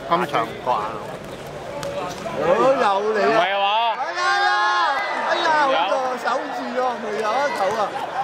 咁長個眼。 有你啊！ 唔係啊嘛？ 哎呀，好個手字喎，咪有一頭啊！